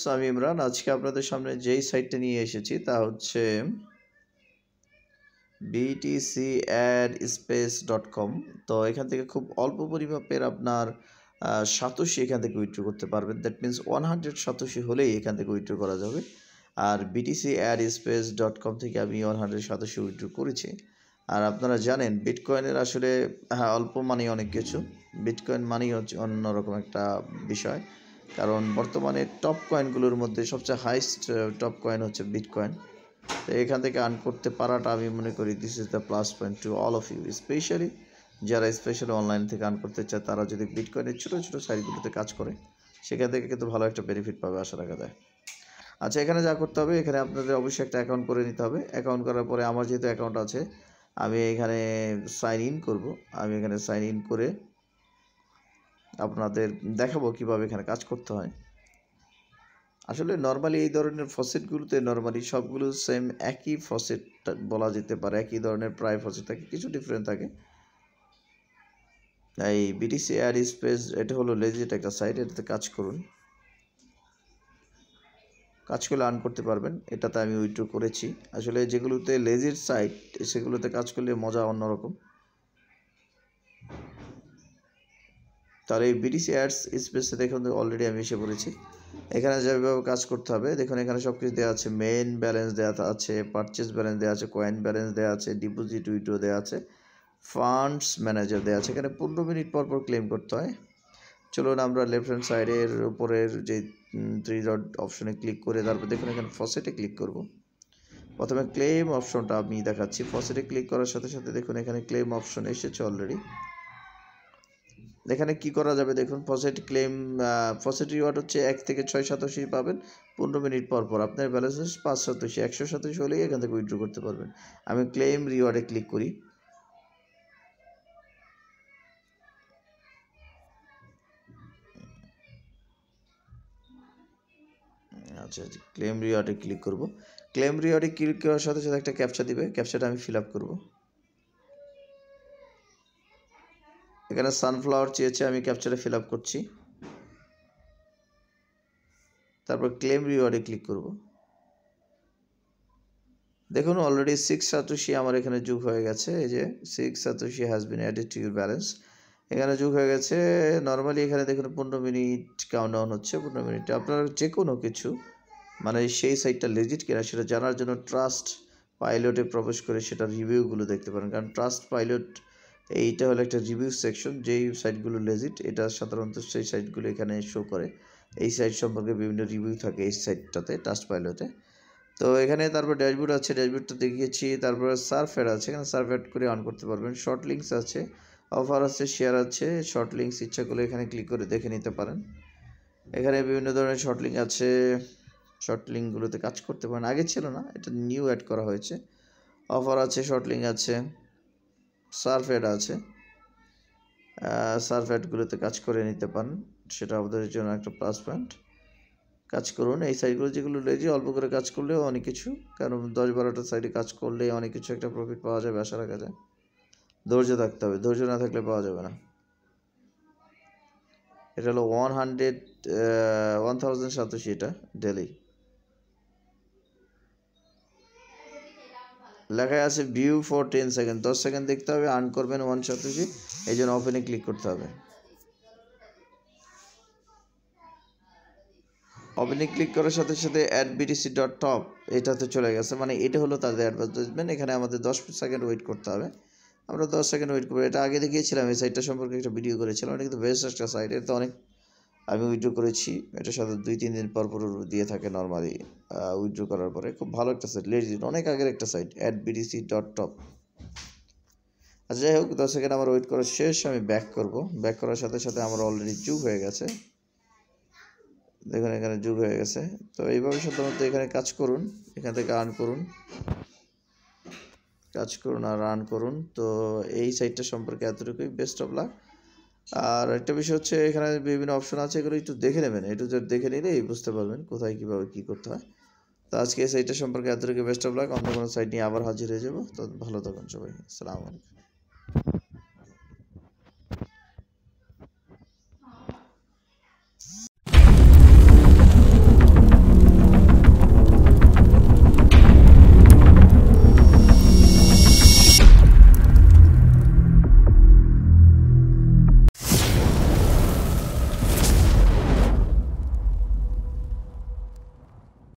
Viewers, আমি ইমরান। আজকে আপনাদের সামনে যেই সাইটটা নিয়ে এসেছি তা হচ্ছে btcaddspace.com। তো এখান থেকে খুব অল্প পরিমাপের আপনার সাতোশি এখান থেকে উইথড্র করতে পারবেন। দ্যাট মিনস 100 সাতোশি হলেই এখান থেকে উইথড্র করা যাবে। আর btcaddspace.com থেকে আমি 100 সাতোশি উইথড্র করেছি। আর আপনারা জানেন বিটকয়েনের আসলে অল্প মানেই অনেক কিছু। বিটকয়েন মানেই হচ্ছে অন্যরকম একটা বিষয়, কারণ বর্তমানে টপ কয়েনগুলোর মধ্যে সবচেয়ে হাইস্ট টপ কয়েন হচ্ছে বিটকয়েন। তো এখান থেকে আর্ন করতে পারাটা আমি মনে করি this is the plus point to all of you, especially যারা স্পেশালি অনলাইন থেকে আর্ন করতে চায় তারা যদি বিটকয়েনের ছোটো ছোটো সাইটগুলোতে কাজ করে সেখান থেকে কিন্তু ভালো একটা বেনিফিট পাবে আশা রাখা যায়। আচ্ছা, এখানে যা করতে হবে, এখানে আপনাদের অবশ্যই একটা অ্যাকাউন্ট করে নিতে হবে। অ্যাকাউন্ট করার পরে আমার যেহেতু অ্যাকাউন্ট আছে আমি এখানে সাইন ইন করব। আমি এখানে সাইন ইন করে আপনাদের দেখাবো কীভাবে এখানে কাজ করতে হয়। আসলে নর্মালি এই ধরনের ফসেটগুলোতে নর্মালি সবগুলো সেম একই ফসেট বলা যেতে পারে, একই ধরনের প্রায় ফসেট থাকে, কিছু ডিফারেন্ট থাকে। এই বিটিসি এয়ার স্পেস এটা হলো লেজিট একটা সাইট, এটাতে কাজ করুন, কাজ করলে আর্ন করতে পারবেন। এটাতে আমি উইথড্র করেছি। আসলে যেগুলোতে লেজিট সাইট সেগুলোতে কাজ করলে মজা অন্যরকম। তাহলে এই বিটিসি অ্যাডস স্পেসে দেখুন অলরেডি আমি এসে পড়েছি। এখানে যেভাবে কাজ করতে হবে দেখুন, এখানে সব কিছু দেওয়া আছে। মেইন ব্যালেন্স দেওয়া আছে, পারচেস ব্যালেন্স দেওয়া আছে, কয়েন ব্যালেন্স দেওয়া আছে, ডিপোজিট উইথড্র দেওয়া আছে, ফান্ডস ম্যানেজার দেওয়া আছে। এখানে 15 মিনিট পর পর ক্লেম করতে হয়। চলুন আমরা লেফট হ্যান্ড সাইডের উপরের যে 3 ডট অপশনে ক্লিক করে তারপর দেখুন এখানে ফসেটে ক্লিক করব। প্রথমে ক্লেম অপশনটা আমি দেখাচ্ছি। ফসেটে ক্লিক করার সাথে সাথে দেখুন এখানে ক্লেম অপশন এসেছে অলরেডি। এখানে কি করা যাবে দেখুন, ফসেট ক্লেম, ফসেট রিওয়ার্ড হচ্ছে 1 থেকে 6 সাতোশি পাবেন 15 মিনিট পর পর। আপনার ব্যালেন্স 5 সাতোশি, 100 সাতোশি হলেই এখান থেকে উইথড্র করতে পারবেন। আমি ক্লেম রিওয়ার্ডে ক্লিক করি। আচ্ছা, ক্লেম রিওয়ার্ডে ক্লিক করব। ক্লেম রিওয়ার্ডে ক্লিক করার সাথে সাথে একটা ক্যাপচা দিবে, ক্যাপচাটা আমি ফিল আপ করবো। এখানে সানফ্লাওয়ার চেয়েছে, আমি ক্যাপচারে ফিল আপ করছি। তারপর ক্লেম রিওয়ার্ডে ক্লিক করব। দেখুন অলরেডি 6 সাতোশি আমার এখানে যোগ হয়ে গেছে। এই যে 6 satoshi has been added to your balance, এখানে যোগ হয়ে গেছে। নর্মালি এখানে দেখুন 15 মিনিট কাউন্টডাউন হচ্ছে। 15 মিনিটে আপনারা যে কোনো কিছু মানে সেই সাইটটা লেজিট কিনা সেটা জানার জন্য ট্রাস্ট পাইলটে প্রবেশ করে সেটা রিভিউগুলো দেখতে পারেন। কারণ ট্রাস্ট পাইলট এইটা হলো একটা রিভিউ সেকশন। যেই সাইটগুলো লেজিট এটা সাধারণত সেই সাইটগুলো এখানে শো করে। এই সাইট সম্পর্কে বিভিন্ন রিভিউ থাকে এই সাইটটাতে, ট্রাস্ট পাইলটে। তো এখানে তারপর ড্যাশবোর্ড আছে, ড্যাশবোর্ডটা দেখিয়েছি। তারপরে সার্ফ অ্যাড আছে, এখানে সার্ফ অ্যাড করে অন করতে পারবেন। শর্ট লিঙ্কস আছে, অফার আছে, শেয়ার আছে। শর্ট লিঙ্কস ইচ্ছা করলে এখানে ক্লিক করে দেখে নিতে পারেন। এখানে বিভিন্ন ধরনের শর্ট লিঙ্ক আছে, শর্ট লিঙ্কগুলোতে কাজ করতে পারেন। আগে ছিল না, এটা নিউ অ্যাড করা হয়েছে। অফার আছে, শর্ট লিঙ্ক আছে, সার্ফ অ্যাড আছে। সার্ফ অ্যাডগুলোতে কাজ করে নিতে পারেন, সেটা আমাদের জন্য একটা প্লাস পয়েন্ট। কাজ করুন এই সাইটগুলো যেগুলো লেজি, অল্প করে কাজ করলেও অনেক কিছু, কারণ 10-12টা সাইডে কাজ করলে অনেক কিছু একটা প্রফিট পাওয়া যাবে আশা রাখা যায়। ধৈর্য থাকতে হবে, ধৈর্য না থাকলে পাওয়া যাবে না। এটা হলো 1000 সাতোশি, এটা ডেলি লেখায় আছে ভিউ ফর 10 সেকেন্ড, 10 সেকেন্ড দেখতে হবে, আর্ন করবেন 1 সাতোশি। এই জন্য ওপেনে ক্লিক করতে হবে। ওপেনে ক্লিক করার সাথে সাথে @btc.top এটাতে চলে গেছে, মানে এটা হলো তাদের অ্যাডভার্টাইজমেন্ট। এখানে আমাদের 10 সেকেন্ড ওয়েট করতে হবে। আমরা 10 সেকেন্ড ওয়েট করবো। এটা আগে দেখিয়েছিলাম, এই সাইটটা সম্পর্কে একটা ভিডিও করেছিলাম। এটা কিন্তু বেস্ট একটা সাইট, এটা অনেক আমি উইথড্র করেছি। এটার সাথে 2-3 দিন পর পর দিয়ে থাকে নর্মালি উইথড্র করার পরে। খুব ভালো একটা সাইট, লেজিট, অনেক আগের একটা সাইট @btc.top। আচ্ছা, যাই হোক, 10 সেকেন্ড আমার ওয়েট করা শেষ। আমি ব্যাক করব। ব্যাক করার সাথে সাথে আমার অলরেডি যোগ হয়ে গেছে। দেখুন এখানে যোগ হয়ে গেছে। তো এইভাবে সাধারণত এখানে কাজ করুন, এখান থেকে আর্ন করুন, কাজ করুন আর আর্ন করুন। তো এই সাইটটা সম্পর্কে এতটুকুই। Best of lakh. আর একটা বিষয় হচ্ছে এখানে বিভিন্ন অপশন আছে, এগুলো একটু দেখে নেবেন। একটু দেখে নিলেই বুঝতে পারবেন কোথায় কীভাবে কী করতে হয়। তো আজকে এই সাইটটা সম্পর্কে এতটুকু। Best of luck. অন্য কোনো সাইট নিয়ে আবার হাজির হয়ে যাবো। তো ভালো থাকুন সবাই। আসসালামু আলাইকুম।